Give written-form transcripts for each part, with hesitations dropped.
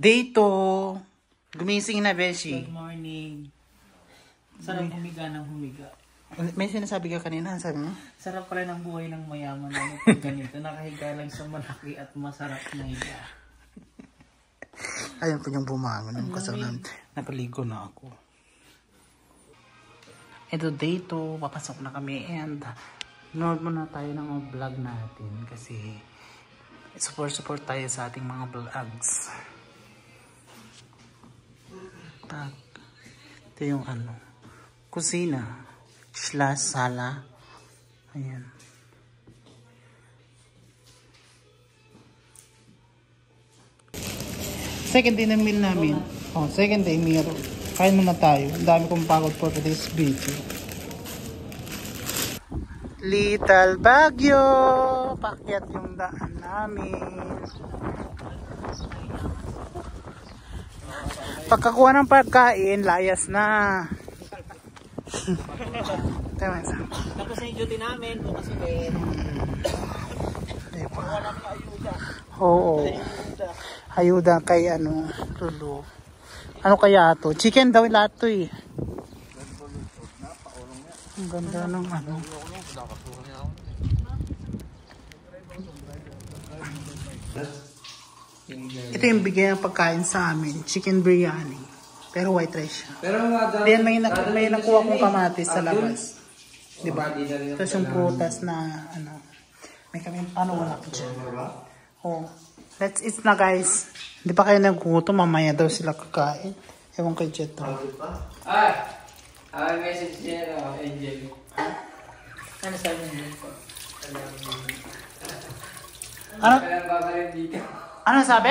Dito. Gumising na, Beshi. Good morning. Sarap humiga ng humiga. May sinasabi ka kanina, sabi mo? Sarap pala ng buhay ng mayaman na pag ganito. Nakahiga lang sa malaki at masarap na higa. Ayun po yung bumangon. Yung kasama, napaligo na ako. Ito dito, papasok na kami and nood muna tayo ng vlog natin kasi support tayo sa ating mga vlogs. Ito yung kusina / sala. Ayan. Second day na meal namin. Second day meal. Kain muna tayo. Ang dami kong pagod for today's video. Little Baguio. Pakyat yung daan namin. Pagkakuha ng pagkain, layas na. Tapos na yung duty namin. Bukas ulit. Wala na ayuda. Oo. Ayuda kay Lulu. Ano kaya to? Chicken daw lahat to eh. Ang ganda ng Ito yung bigay ng pagkain sa amin. Chicken biryani. Pero white rice siya. Then may nakuha kong kamatis sa labas. Diba? Tapos yung prutas na may kami wala ko dyan. Let's eat na guys. Hindi pa kayo nagkuto. Mamaya daw sila kakain. Ewan kay Jet. Message niya na Angel. Ano sabi niyo po? Ano sabi?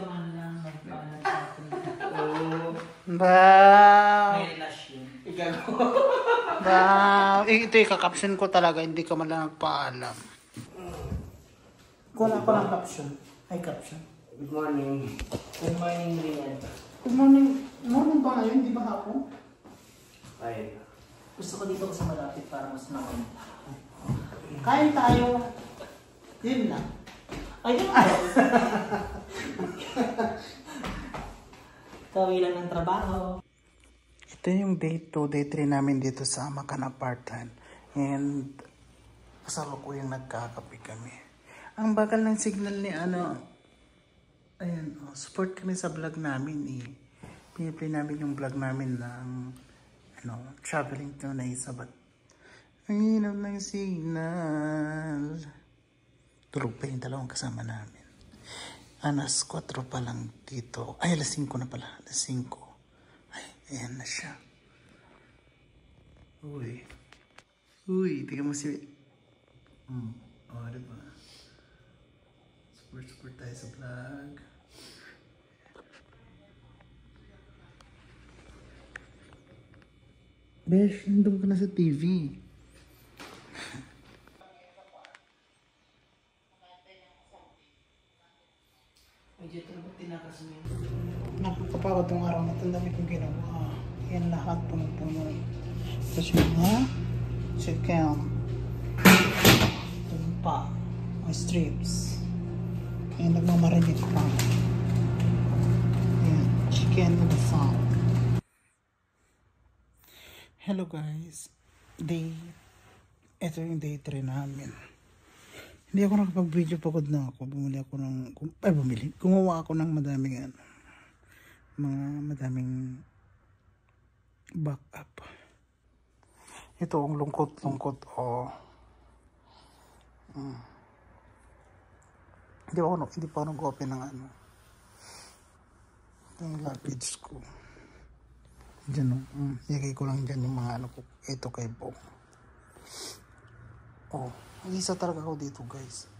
Wow. Ito yung kakaption ko talaga. Hindi ka man lang nagpaalam. Kuha ko ng caption. Ay, caption. Good morning. Good morning, Rian. Good morning. Morning ba ngayon? Di ba hapon? Ay. Gusto ko dito kasi malapit para mas naman. Kain tayo. Yun lang. Ayun. Kawilan ng trabaho. Ito yung day 2, day 3 namin dito sa Amakan Apartment. And kasalukuyang nagkakape kami. Ang bagal ng signal ni ayan, support kami sa vlog namin eh. Piniplay namin yung vlog namin ng traveling to na Isabat. Ang hinaw ng signal. Tulog pa yung dalawang kasama namin. Alas 4 pa lang dito. Ay, alas 5 na pala. Alas 5. Ay, ayan na siya. Uy, tingnan mo si... diba? Support tayo sa vlog. Besh, nandun ka na sa TV. Nakakapagod ng araw na ito. Ang dami kong ginawa. Yan lahat puno-puno. Tapos yung chicken. Ito pa. May strips. Kaya nagmamarinig pa. Ayan. Chicken with a salt. Hello guys. Ito yung day 3 namin. Hindi ako nakapag-video, pagod na ako. Gumawa ako ng madaming madaming backup. Ito ang lungkot-lungkot. Hindi pa ako nag-open ng yung luggage ko. Diyan ilagay ko lang dyan yung mga ko. Ito kay Bo. Ang isa talaga ako dito guys.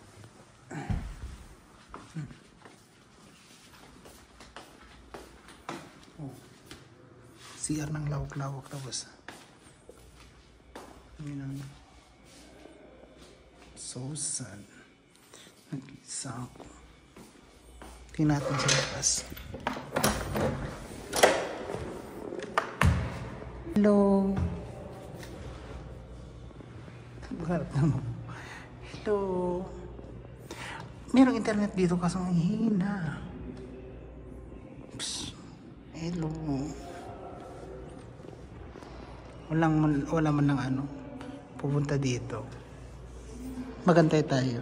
CR ng lawak-lawak tapos. Yun ang so sad. Nag-isa ako. Tingnan natin sa labas. Hello. Hello. Merong internet dito kaso ang hina. Hello. Wala man ng ano. Pupunta dito. Magantay tayo.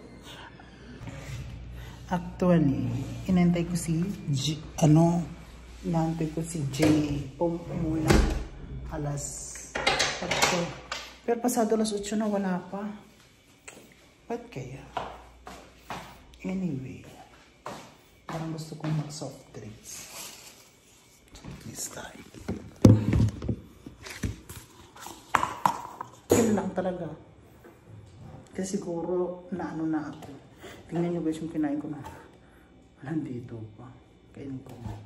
Actually, inantay ko si inaantay ko si Jay. Mula alas 8. Pero pasado alas 8 na wala pa. Ba't kaya? Anyway, parang gusto kong mag-soft drinks. This time. Yun lang talaga. Kasi siguro na ano na ako. Tingnan nyo guys yung kinain ko na. Nandito pa. Kainin ko nga.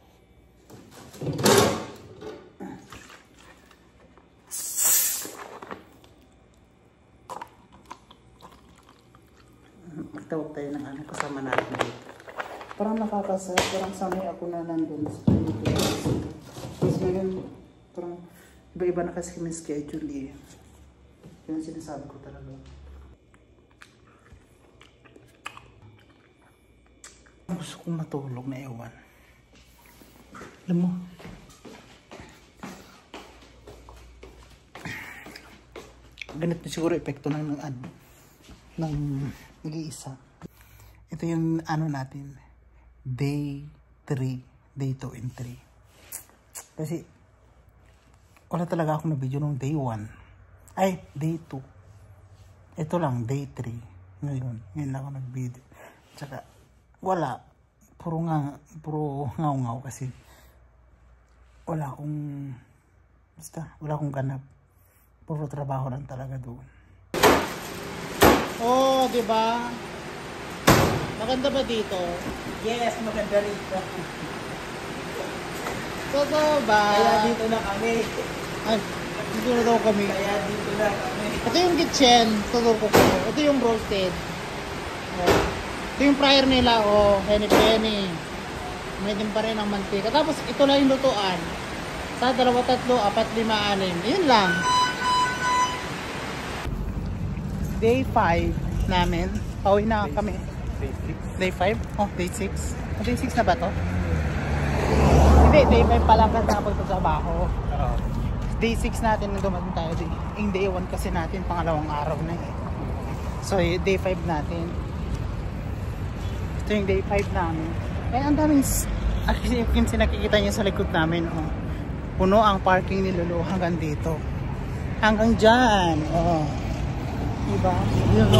Magtawag tayo ng ano kasama natin dito. Parang nakakasaya. Parang sanay ako na nandun sa Pilipinas. Tapos ngayon, parang iba-iba na kasi kami schedule eh. Yun ang sinasabi ko talaga. Gusto kong matulog na ewan. Alam mo, ganito siguro epekto ng nag-iisa. Ito yung ano natin, day 3, day 2 and 3. Kasi wala talaga akong na-video nung day 1. Ay, day 2. Ito lang, day 3. Ngayon lang ako nag-video. Tsaka, wala. Puro ngaw-ngaw kasi wala akong ganap. Puro trabaho lang talaga doon. Oh, di ba? Maganda ba dito? Yes, maganda rito. Totoo ba? Kaya dito na kami. Ay, dito na daw kami. Kaya dito na kami. Ito yung kitchen, tuturo ko. Ito yung roasted. Oh. Ito yung fryer nila, oh, penny. May din pa rin ang mantika. Tapos ito lang yung lutuan. Sa 2, 3, 4, 5, 6. Yun lang. Day 5 namin. Pauwi na kami. Day 5? Oh, day 6. Oh, day 6 na ba to? Hindi, day 5 pa lang kasi nakapagtatrabaho. Day 6 natin na dumating tayo. Yung day 1 kasi natin, pangalawang araw na eh. So, day 5 natin. Ito yung day 5 namin. Eh, ang daming, actually, yung nakikita nyo sa likod namin, oh. Puno ang parking ni Lulu hanggang dito. Hanggang dyan, oh. Diba? Yung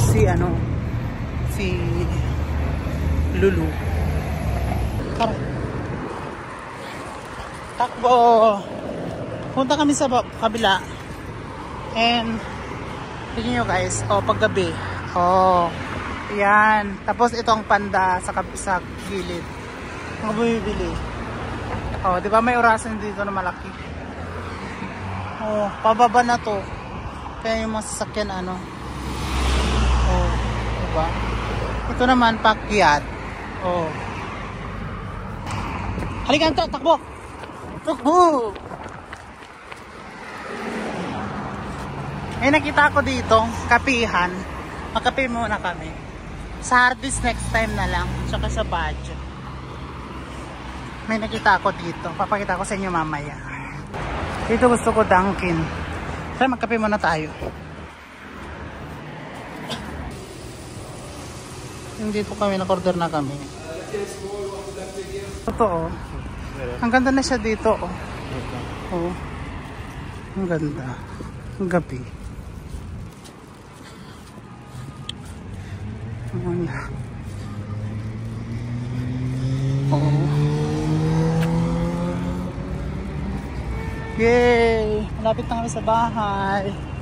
si Lulu. Tara. Takbo. Punta kami sa kabila. And, tignan nyo guys, oh, paggabi. Oh, yan. Tapos itong panda sa gilid. Mga bumibili. Oh, di ba may orasan dito na malaki? Oh, pababa na to. Kaya yung mga sasakyan ano. Oh, di ba? Ito naman pakyat. Oh. Halika to, takbo. Takbo. Eh, nakita ko dito, kapihan. Magkape muna kami. Sa Hardee's next time na lang. Tsaka sa budget. May nakita ako dito. Papakita ko sa inyo mamaya. Dito gusto ko Dunkin. Tara, magkape muna tayo. Yung dito kami, nag-order na kami. Totoo. Ang ganda na siya dito. Oh. Ang ganda. Ang gabi. Oh. Yay! Malapit na kami sa bahay.